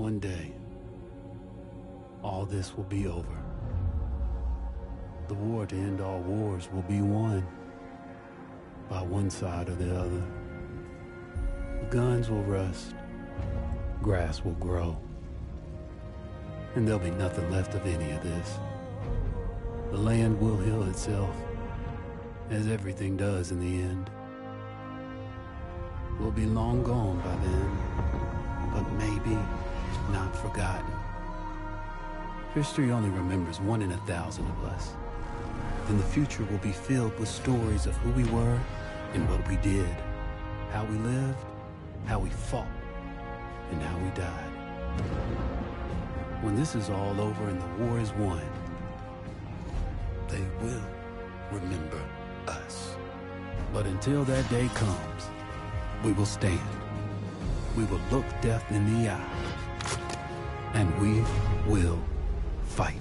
one day, all this will be over. The war to end all wars will be won by one side or the other. The guns will rust, grass will grow, and there'll be nothing left of any of this. The land will heal itself, as everything does in the end. We'll be long gone by then, but maybe not forgotten. History only remembers 1 in 1,000 of us. And the future will be filled with stories of who we were and what we did, how we lived, how we fought, and how we died. When this is all over and the war is won, they will remember us. But until that day comes, we will stand. We will look death in the eye. And we will fight.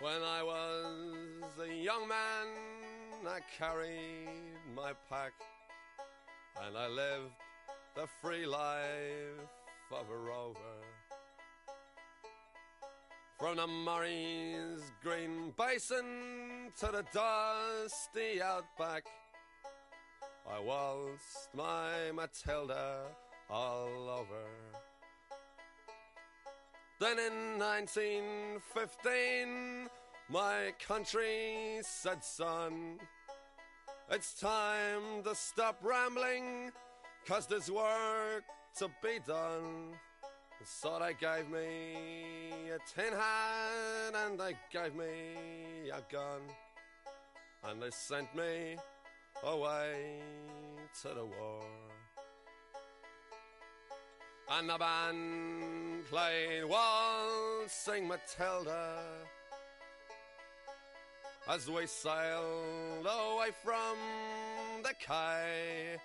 When I was a young man, I carried my pack, and I lived the free life of a rover. From the Murray's green basin to the dusty outback, I waltzed my Matilda all over. Then in 1915, my country said, son, it's time to stop rambling, 'cause there's work to be done. So they gave me a tin hat and they gave me a gun, and they sent me away to the war. And the band played Waltzing Matilda as we sailed away from the quay.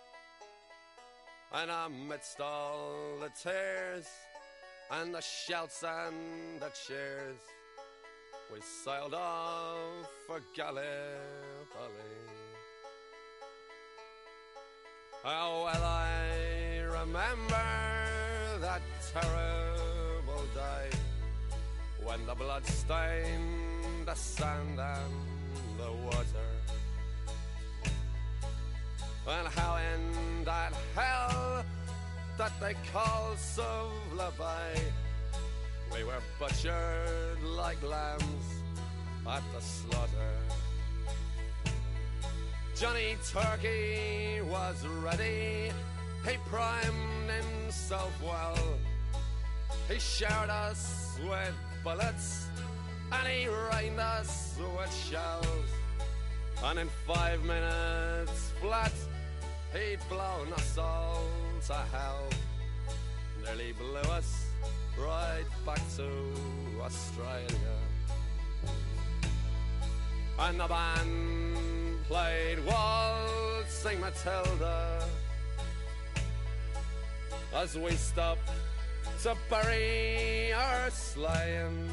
And amidst all the tears and the shouts and the cheers, we sailed off for Gallipoli. How well I remember that terrible day when the blood stained the sand and the water, and how in that hell that they call Suvla Bay, we were butchered like lambs at the slaughter. Johnny Turkey was ready, he primed himself well, he showered us with bullets and he rained us with shells, and in 5 minutes flat he'd blown us all to hell, nearly blew us right back to Australia. And the band played Waltzing Matilda as we stopped to bury our slain,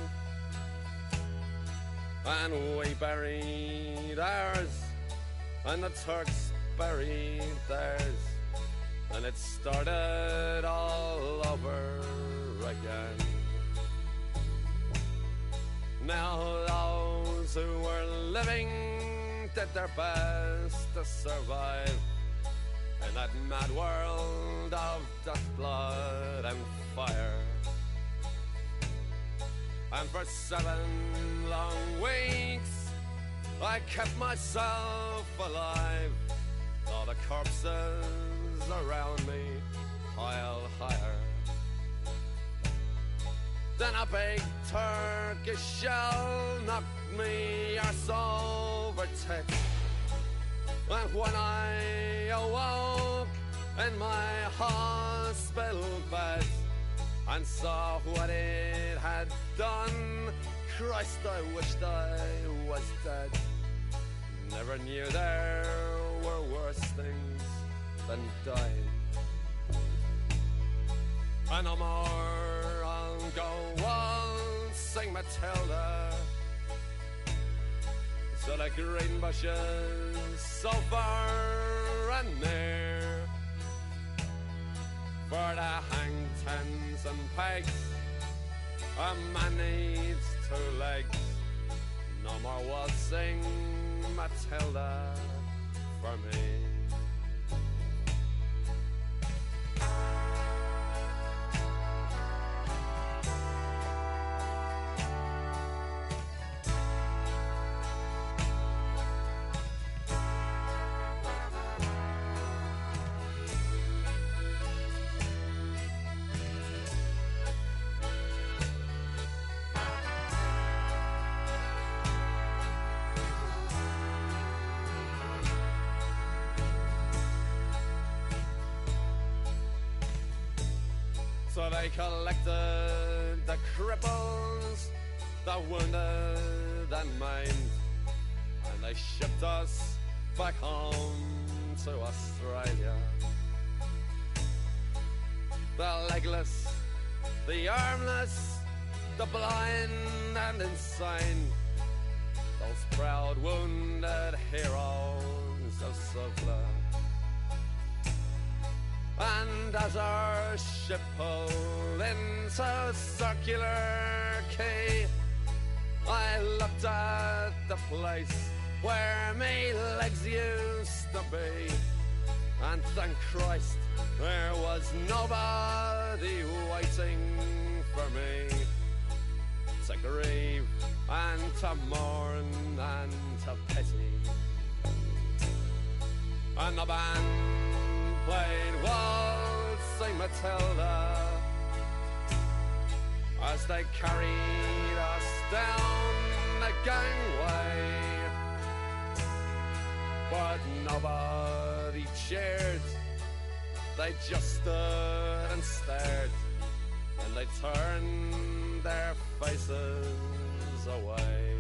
and we buried ours and the Turks buried theirs, and it started all over again. Now those who were living did their best to survive in that mad world of death, blood and fire. And for 7 long weeks I kept myself alive, all the corpses around me piled higher. Then a big Turkish shell knocked me arse over tits, and when I awoke in my hospital bed and saw what it had done, Christ, I wished I was dead. Never knew there were worse things than dying. And no more I'll go waltzing Matilda to the green bushes so far and near, for the hang tens and pegs a man needs 2 legs. No more waltzing Matilda for me. So they collected the cripples, the wounded and maimed, and they shipped us back home to Australia. The legless, the armless, the blind and insane, those proud wounded heroes of Suvla. And as our ship pulled into Circular Quay, I looked at the place where me legs used to be, and thank Christ there was nobody waiting for me to grieve and to mourn and to pity. And the band played Waltzing Matilda as they carried us down the gangway, but nobody cheered. They just stood and stared, and they turned their faces away.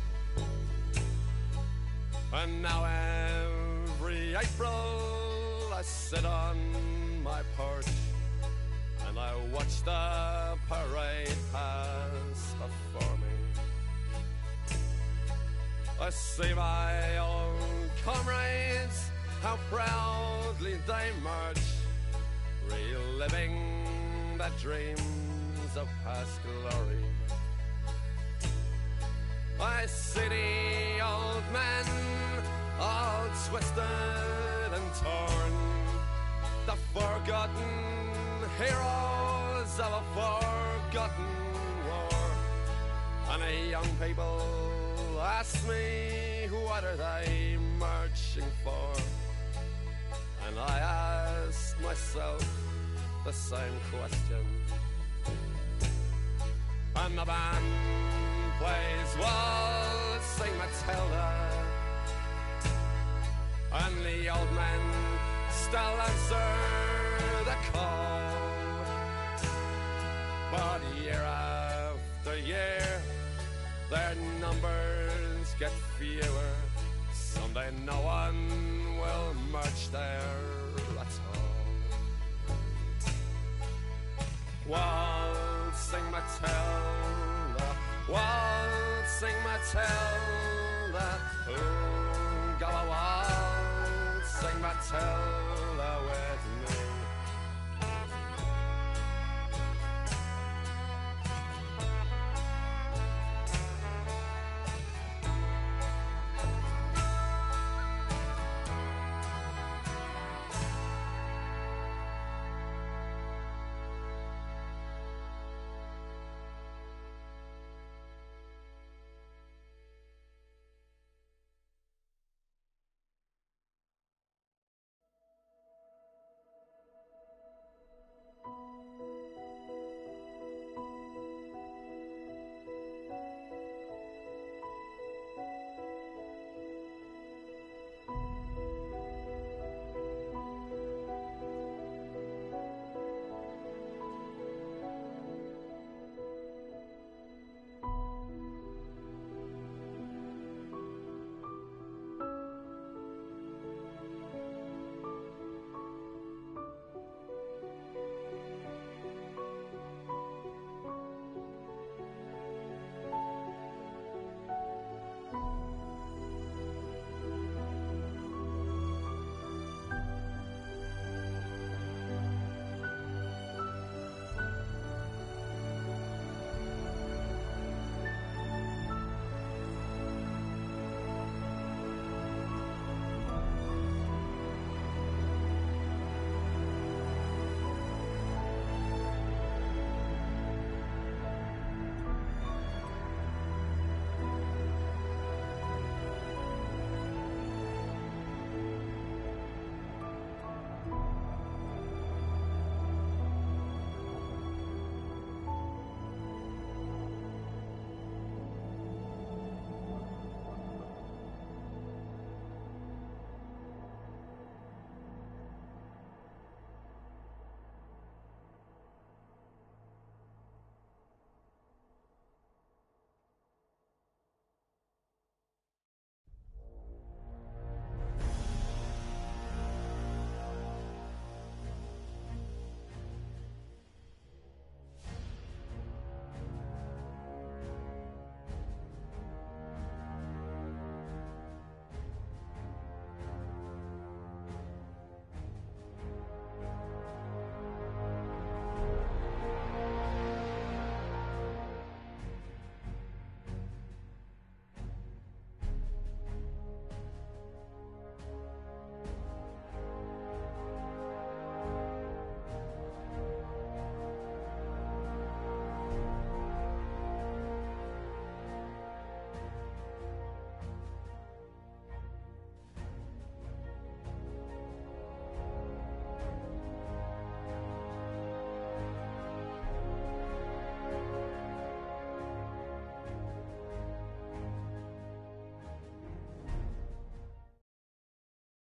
And now every April I sit on my porch and I watch the parade pass before me. I see my old comrades, how proudly they march, reliving the dreams of past glory. I see the old men all twisted and torn, the forgotten heroes of a forgotten war. And the young people ask me, what are they marching for? And I ask myself the same question. And the band plays Waltzing Matilda, and the old men still answer the call. But year after year, their numbers get fewer. Someday no one will march there at all. Waltzing Matilda, Waltzing Matilda, go a waltzing Matilda.